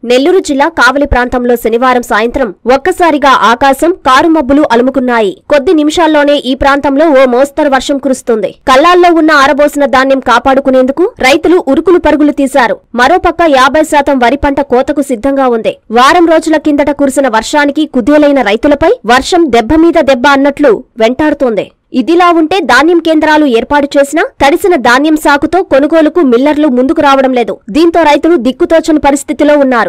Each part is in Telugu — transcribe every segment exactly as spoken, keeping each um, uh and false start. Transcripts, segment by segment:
నెల్లూరు జిల్లా కావలి ప్రాంతంలో శనివారం సాయంత్రం ఒక్కసారిగా ఆకాశం కారు మబ్బులు అలుముకున్నాయి. కొద్ది నిమిషాల్లోనే ఈ ప్రాంతంలో ఓ మోస్తరు వర్షం కురుస్తుంది. కళ్లాల్లో ఉన్న ఆరబోసిన ధాన్యం కాపాడుకునేందుకు రైతులు ఉరుకులు పరుగులు తీశారు. మరోపక్క యాభై శాతం వరి పంట కోతకు సిద్ధంగా ఉంది. వారం రోజుల కిందట కురిసిన వర్షానికి కుదేలైన రైతులపై వర్షం దెబ్బ మీద దెబ్బ అన్నట్లు వెంటాడుతోంది. ఇదిలా ఉంటే ధాన్యం కేంద్రాలు ఏర్పాటు చేసినా తడిసిన ధాన్యం సాకుతో కొనుగోలుకు మిల్లర్లు ముందుకు రావడం లేదు. దీంతో రైతులు దిక్కుతోచని పరిస్థితిలో ఉన్నారు.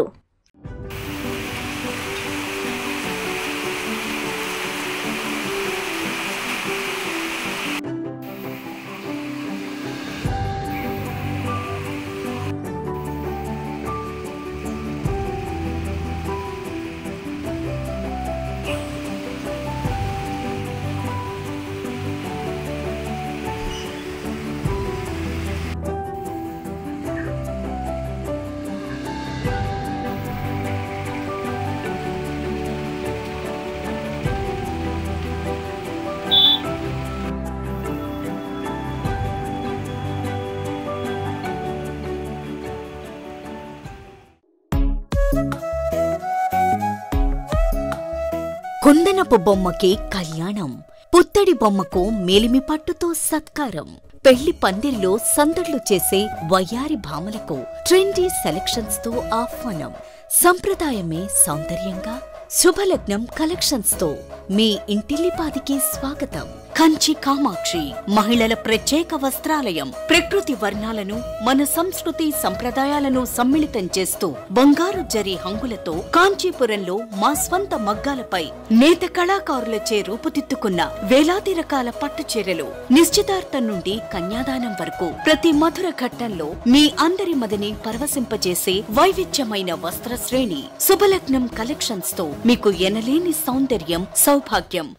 కుందనపు బొమ్మకి కళ్యాణం, పుత్తడి బొమ్మకు మేలిమి పట్టుతో సత్కారం, పెళ్లి పందిర్లో సందడ్లు చేసే వయ్యారి భామలకు ట్రెండీ సెలక్షన్స్ తో ఆహ్వానం. సంప్రదాయమే సౌందర్యంగా శుభలగ్నం కలెక్షన్స్ తో మీ ఇంటిల్లిపాదికి స్వాగతం. కంచి కామాక్షి మహిళల ప్రత్యేక వస్త్రాలయం. ప్రకృతి వర్ణాలను మన సంస్కృతి సంప్రదాయాలను సమ్మిళితం చేస్తూ బంగారు జరి హంగులతో కాంచీపురంలో మా స్వంత మగ్గాలపై నేత కళాకారులచే రూపుదిద్దుకున్న వేలాది రకాల పట్టు చీరలు. నిశ్చితార్థం నుండి కన్యాదానం వరకు ప్రతి మధుర ఘట్టంలో మీ అందరి మదిని పరవశింపజేసే వైవిధ్యమైన వస్త్ర శ్రేణి. శుభలగ్నం కలెక్షన్స్ తో మీకు ఎనలేని సౌందర్యం సౌభాగ్యం.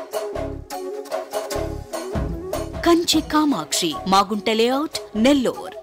కంచి కామాక్షి, మాగుంట లేఅవుట్, నెల్లూరు.